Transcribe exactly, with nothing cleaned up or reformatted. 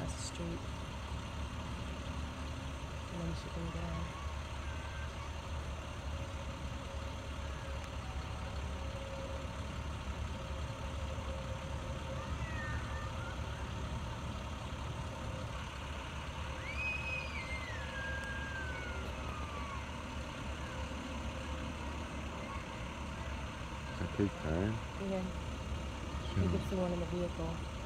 across the street. And then she can get on. Does that take time? Yeah. He gets the one in the vehicle.